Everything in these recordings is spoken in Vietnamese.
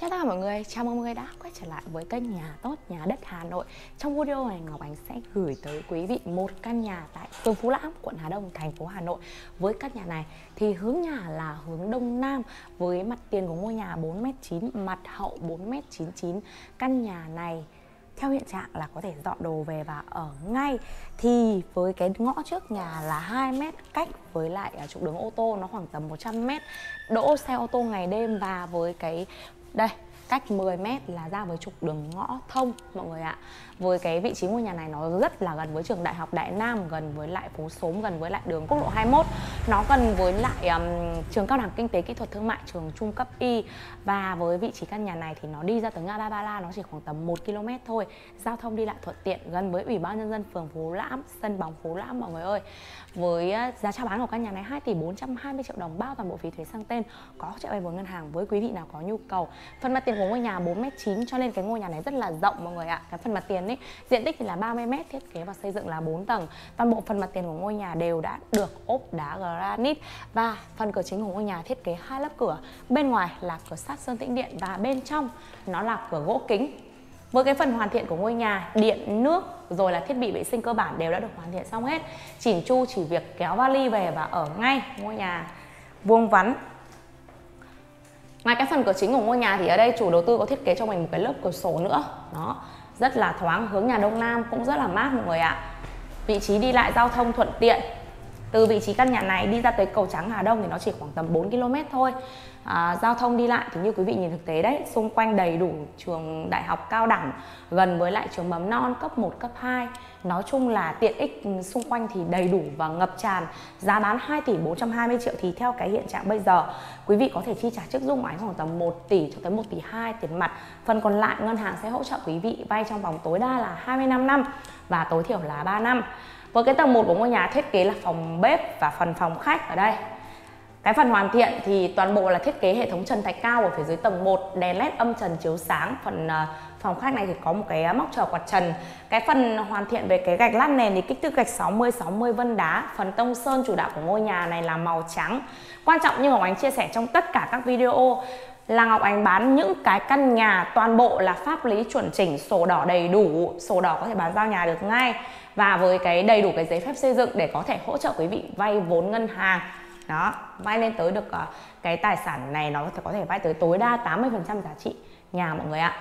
Chào tất cả mọi người, chào mừng mọi người đã quay trở lại với kênh Nhà Tốt Nhà Đất Hà Nội. Trong video này Ngọc Ánh sẽ gửi tới quý vị một căn nhà tại phường Phú Lãm, quận Hà Đông, thành phố Hà Nội. Với căn nhà này thì hướng nhà là hướng Đông Nam, với mặt tiền của ngôi nhà 4m9, mặt hậu 4m99. Căn nhà này theo hiện trạng là có thể dọn đồ về và ở ngay. Thì với cái ngõ trước nhà là 2m, cách với lại trục đường ô tô nó khoảng tầm 100m, đỗ xe ô tô ngày đêm. Và với cái đây, cách 10m là ra với trục đường ngõ thông mọi người ạ. Với cái vị trí ngôi nhà này nó rất là gần với trường Đại học Đại Nam, gần với lại phố Xóm, gần với lại đường quốc lộ 21. Nó gần với lại trường Cao đẳng Kinh tế Kỹ thuật Thương mại, trường trung cấp Y. Và với vị trí căn nhà này thì nó đi ra tới ngã ba Ba La, nó chỉ khoảng tầm 1 km thôi. Giao thông đi lại thuận tiện, gần với Ủy ban Nhân dân phường Phú Lãm, sân bóng Phú Lãm mọi người ơi. Với giá chào bán của căn nhà này 2 tỷ 420 triệu đồng, bao toàn bộ phí thuế sang tên, có hỗ trợ vay vốn ngân hàng với quý vị nào có nhu cầu. Phần mặt tiền của ngôi nhà 4m9 cho nên cái ngôi nhà này rất là rộng mọi người ạ. Cái phần mặt tiền ấy, diện tích thì là 30m, thiết kế và xây dựng là 4 tầng. Toàn bộ phần mặt tiền của ngôi nhà đều đã được ốp đá granite. Và phần cửa chính của ngôi nhà thiết kế 2 lớp cửa. Bên ngoài là cửa sắt sơn tĩnh điện và bên trong nó là cửa gỗ kính. Với cái phần hoàn thiện của ngôi nhà, điện, nước rồi là thiết bị vệ sinh cơ bản đều đã được hoàn thiện xong hết. Chỉn chu chỉ việc kéo vali về và ở ngay. Ngôi nhà vuông vắn. Ngoài cái phần cửa chính của ngôi nhà thì ở đây chủ đầu tư có thiết kế cho mình một cái lớp cửa sổ nữa. Đó, rất là thoáng, hướng nhà Đông Nam cũng rất là mát mọi người ạ. Vị trí đi lại giao thông thuận tiện. Từ vị trí căn nhà này đi ra tới cầu Trắng Hà Đông thì nó chỉ khoảng tầm 4 km thôi. Giao thông đi lại thì như quý vị nhìn thực tế đấy, xung quanh đầy đủ trường đại học cao đẳng, gần với lại trường mầm non cấp 1, cấp 2. Nói chung là tiện ích xung quanh thì đầy đủ và ngập tràn. Giá bán 2 tỷ 420 triệu thì theo cái hiện trạng bây giờ, quý vị có thể chi trả trước Dung Ánh khoảng tầm 1 tỷ cho tới 1 tỷ 2 tiền mặt. Phần còn lại ngân hàng sẽ hỗ trợ quý vị vay trong vòng tối đa là 25 năm và tối thiểu là 3 năm. Với cái tầng 1 của ngôi nhà thiết kế là phòng bếp và phần phòng khách ở đây. Cái phần hoàn thiện thì toàn bộ là thiết kế hệ thống trần thạch cao ở phía dưới tầng 1, đèn led âm trần chiếu sáng. Phần phòng khách này thì có một cái móc chờ quạt trần. Cái phần hoàn thiện về cái gạch lát nền thì kích thước gạch 60 vân đá. Phần tông sơn chủ đạo của ngôi nhà này là màu trắng. Quan trọng như Ngọc Ánh chia sẻ trong tất cả các video là Ngọc Ánh bán những cái căn nhà toàn bộ là pháp lý chuẩn chỉnh, sổ đỏ đầy đủ, sổ đỏ có thể bán giao nhà được ngay. Và với cái đầy đủ cái giấy phép xây dựng để có thể hỗ trợ quý vị vay vốn ngân hàng. Đó, vay lên tới được cái tài sản này nó có thể vay tới tối đa 80% giá trị nhà mọi người ạ.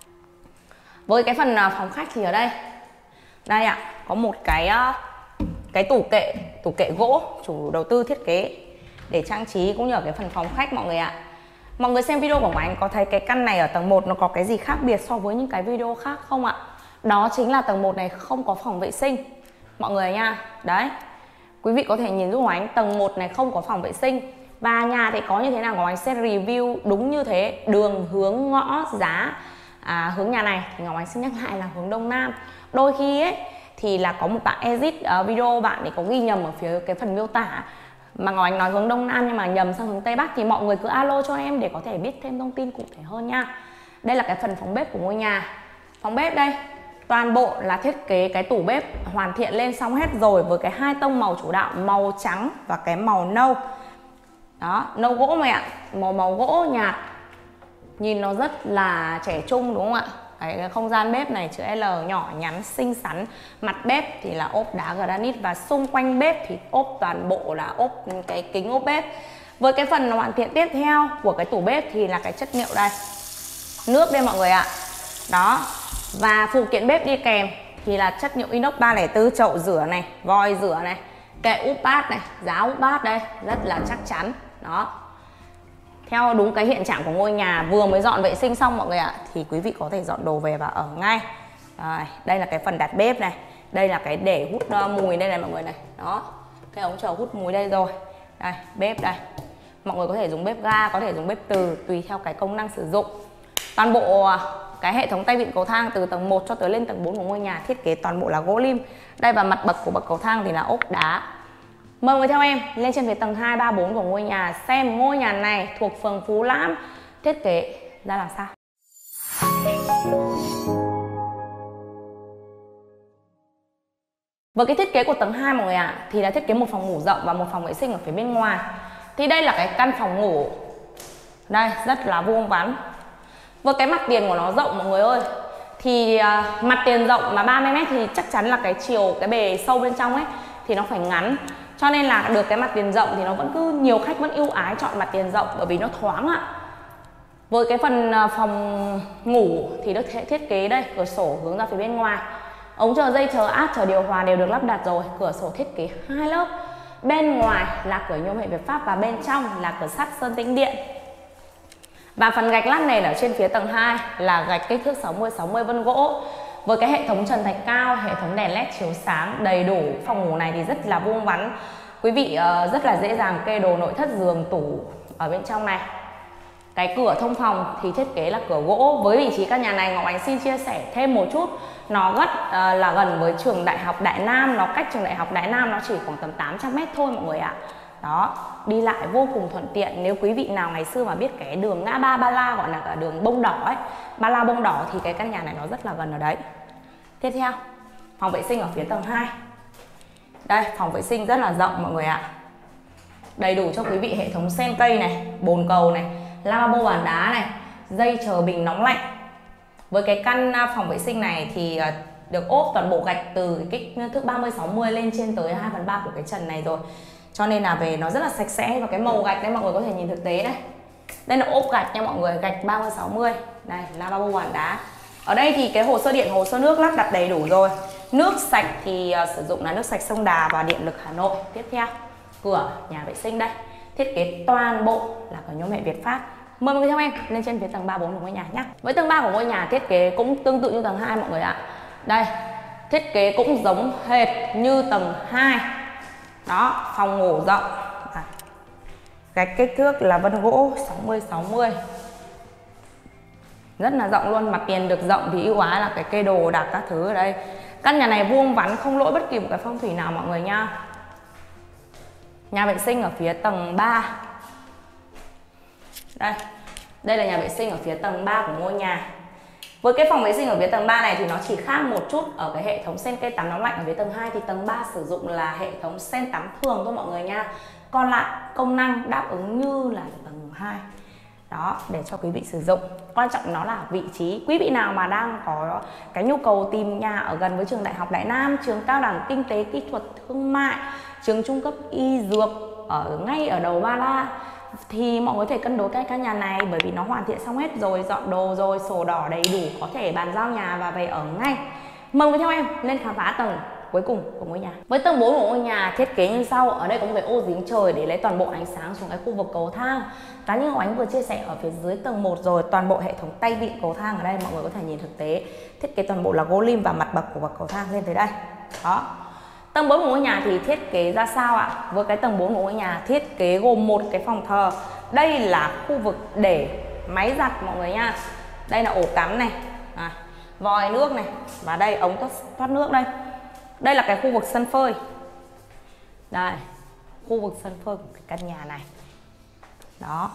Với cái phần phòng khách thì ở đây ạ, có một cái tủ kệ gỗ chủ đầu tư thiết kế để trang trí cũng như ở cái phần phòng khách mọi người ạ. Mọi người xem video của anh có thấy cái căn này ở tầng 1 nó có cái gì khác biệt so với những cái video khác không ạ? Đó chính là tầng 1 này không có phòng vệ sinh mọi người nha. Đấy, quý vị có thể nhìn giúp Ánh, tầng 1 này không có phòng vệ sinh. Và nhà thì có như thế nào Ngọc Ánh sẽ review đúng như thế. Đường, hướng, ngõ, giá. Hướng nhà này thì Ngọc Ánh xin nhắc lại là hướng Đông Nam. Đôi khi ấy thì là có một bạn edit video, bạn ấy có ghi nhầm ở phía cái phần miêu tả mà Ngọc Ánh nói hướng Đông Nam nhưng mà nhầm sang hướng Tây Bắc. Thì mọi người cứ alo cho em để có thể biết thêm thông tin cụ thể hơn nha. Đây là cái phần phòng bếp của ngôi nhà. Phòng bếp đây, toàn bộ là thiết kế cái tủ bếp hoàn thiện lên xong hết rồi, với cái 2 tông màu chủ đạo, màu trắng và cái màu nâu. Đó, nâu gỗ mày ạ, màu gỗ nhạt. Nhìn nó rất là trẻ trung đúng không ạ? Cái không gian bếp này chữ L nhỏ nhắn xinh xắn. Mặt bếp thì là ốp đá granite và xung quanh bếp thì ốp toàn bộ là ốp cái kính ốp bếp. Với cái phần hoàn thiện tiếp theo của cái tủ bếp thì là cái chất liệu đây. Nước đây mọi người ạ. Đó. Và phụ kiện bếp đi kèm thì là chất liệu inox 304, chậu rửa này, vòi rửa này, kệ úp bát này, giá úp bát đây, rất là chắc chắn. Đó. Theo đúng cái hiện trạng của ngôi nhà vừa mới dọn vệ sinh xong mọi người ạ, thì quý vị có thể dọn đồ về và ở ngay. Rồi, đây là cái phần đặt bếp này, đây là cái để hút mùi đây này mọi người này. Đó, cái ống chờ hút mùi đây rồi. Đây, bếp đây. Mọi người có thể dùng bếp ga, có thể dùng bếp từ, tùy theo cái công năng sử dụng. Toàn bộ cái hệ thống tay vịn cầu thang từ tầng 1 cho tới lên tầng 4 của ngôi nhà thiết kế toàn bộ là gỗ lim. Đây, và mặt bậc của bậc cầu thang thì là ốp đá. Mời mọi người theo em lên trên phía tầng 2, 3, 4 của ngôi nhà xem ngôi nhà này thuộc phường Phú Lãm thiết kế ra làm sao. Với cái thiết kế của tầng 2 mọi người ạ, thì là thiết kế một phòng ngủ rộng và một phòng vệ sinh ở phía bên ngoài. Thì đây là cái căn phòng ngủ. Đây, rất là vuông vắn. Với cái mặt tiền của nó rộng mọi người ơi, thì mặt tiền rộng mà 30m thì chắc chắn là cái chiều, cái bề sâu bên trong ấy thì nó phải ngắn. Cho nên là được cái mặt tiền rộng thì nó vẫn cứ nhiều khách vẫn ưu ái chọn mặt tiền rộng bởi vì nó thoáng ạ. Với cái phần phòng ngủ thì được thiết kế đây, cửa sổ hướng ra phía bên ngoài. Ống chờ dây, chờ áp, chờ điều hòa đều được lắp đặt rồi. Cửa sổ thiết kế 2 lớp. Bên ngoài là cửa nhôm hệ Việt Pháp và bên trong là cửa sắt sơn tĩnh điện. Và phần gạch lát nền ở trên phía tầng 2 là gạch kích thước 60-60 vân gỗ. Với cái hệ thống trần thạch cao, hệ thống đèn led chiếu sáng đầy đủ. Phòng ngủ này thì rất là vuông vắn. Quý vị rất là dễ dàng kê đồ nội thất, giường, tủ ở bên trong này. Cái cửa thông phòng thì thiết kế là cửa gỗ. Với vị trí căn nhà này Ngọc Ánh xin chia sẻ thêm một chút. Nó rất là gần với trường Đại học Đại Nam. Nó cách trường Đại học Đại Nam nó chỉ khoảng tầm 800m thôi mọi người ạ. Đó, đi lại vô cùng thuận tiện. Nếu quý vị nào ngày xưa mà biết cái đường ngã ba Ba La, gọi là cả đường Bông Đỏ ấy, Ba La Bông Đỏ, thì cái căn nhà này nó rất là gần ở đấy. Tiếp theo, phòng vệ sinh ở phía tầng 2. Đây, phòng vệ sinh rất là rộng mọi người ạ. Đầy đủ cho quý vị hệ thống sen cây này, bồn cầu này, lavabo bàn đá này, dây chờ bình nóng lạnh. Với cái căn phòng vệ sinh này thì được ốp toàn bộ gạch từ cái kích thước 30-60 lên trên tới 2/3 của cái trần này rồi. Cho nên là về nó rất là sạch sẽ. Và cái màu gạch đấy mọi người có thể nhìn thực tế này. Đây là ốp gạch nha mọi người, gạch 30-60. Đây, lavabo bàn đá. Ở đây thì cái hồ sơ điện, hồ sơ nước lắp đặt đầy đủ rồi. Nước sạch thì sử dụng là nước sạch sông Đà và điện lực Hà Nội. Tiếp theo, cửa nhà vệ sinh đây. Thiết kế toàn bộ là cửa nhôm hệ Việt Pháp. Mời mọi người theo em lên trên phía tầng 3-4 của ngôi nhà nhé. Với tầng 3 của ngôi nhà thiết kế cũng tương tự như tầng 2 mọi người ạ. Đây, thiết kế cũng giống hệt như tầng 2. Đó, phòng ngủ rộng. Gạch kích thước là vân gỗ 60-60. Rất là rộng luôn. Mặt tiền được rộng thì ưu ái là cái cây đồ đạc các thứ ở đây. Căn nhà này vuông vắn, không lỗi bất kỳ một cái phong thủy nào mọi người nha. Nhà vệ sinh ở phía tầng 3. Đây là nhà vệ sinh ở phía tầng 3 của ngôi nhà. Với cái phòng vệ sinh ở phía tầng 3 này thì nó chỉ khác một chút ở cái hệ thống sen cây tắm nóng lạnh. Ở phía tầng 2 thì tầng 3 sử dụng là hệ thống sen tắm thường thôi mọi người nha. Còn lại công năng đáp ứng như là tầng 2. Đó, để cho quý vị sử dụng. Quan trọng nó là vị trí. Quý vị nào mà đang có cái nhu cầu tìm nhà ở gần với trường Đại học Đại Nam, trường cao đẳng kinh tế kỹ thuật thương mại, trường trung cấp y dược ngay ở đầu Ba La, thì mọi người có thể cân đối cái căn nhà này. Bởi vì nó hoàn thiện xong hết rồi, dọn đồ rồi, sổ đỏ đầy đủ, có thể bàn giao nhà và về ở ngay. Mời mọi người theo em lên khám phá tầng cuối cùng của ngôi nhà. Với tầng 4 của ngôi nhà thiết kế như sau. Ở đây có một cái ô giếng trời để lấy toàn bộ ánh sáng xuống cái khu vực cầu thang. Cá như Ngọc Ánh vừa chia sẻ ở phía dưới tầng 1 rồi, toàn bộ hệ thống tay vịn cầu thang ở đây mọi người có thể nhìn thực tế. Thiết kế toàn bộ là gỗ lim và mặt bậc của bậc cầu thang lên tới đây. Đó. Tầng 4 của ngôi nhà thì thiết kế ra sao ạ? Với cái tầng 4 của ngôi nhà thiết kế gồm một cái phòng thờ. Đây là khu vực để máy giặt mọi người nha. Đây là ổ cắm này, vòi nước này, và đây ống thoát nước đây. Đây là cái khu vực sân phơi. Đây, khu vực sân phơi của cái căn nhà này. Đó.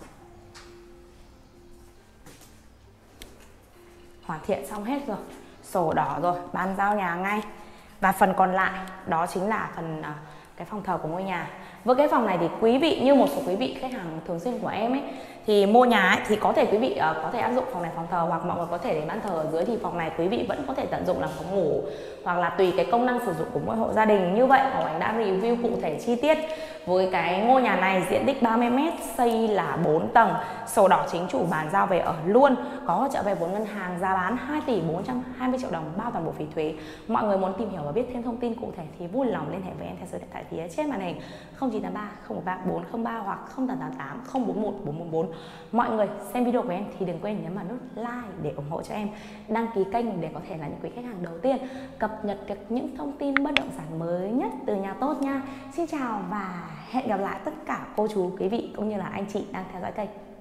Hoàn thiện xong hết rồi, sổ đỏ rồi, bàn giao nhà ngay. Và phần còn lại đó chính là phần cái phòng thờ của ngôi nhà. Với cái phòng này thì quý vị, như một số quý vị khách hàng thường xuyên của em ấy, thì mua nhà ấy, thì có thể quý vị có thể áp dụng phòng này phòng thờ, hoặc mọi người có thể để ban thờ ở dưới, thì phòng này quý vị vẫn có thể tận dụng làm phòng ngủ, hoặc là tùy cái công năng sử dụng của mỗi hộ gia đình. Như vậy Ngọc Ánh đã review cụ thể chi tiết. Với cái ngôi nhà này diện tích 30m, xây là 4 tầng, sổ đỏ chính chủ, bàn giao về ở luôn, có hỗ trợ vay vốn ngân hàng, giá bán 2 tỷ 420 triệu đồng bao toàn bộ phí thuế. Mọi người muốn tìm hiểu và biết thêm thông tin cụ thể thì vui lòng liên hệ với em theo số điện thoại phía trên màn hình 0983 013 403 hoặc 0888 041 444. Mọi người xem video của em thì đừng quên nhấn vào nút like để ủng hộ cho em, đăng ký kênh để có thể là những quý khách hàng đầu tiên cập nhật được những thông tin bất động sản mới nhất từ nhà tốt nha. Xin chào và hẹn gặp lại tất cả cô chú, quý vị cũng như là anh chị đang theo dõi kênh.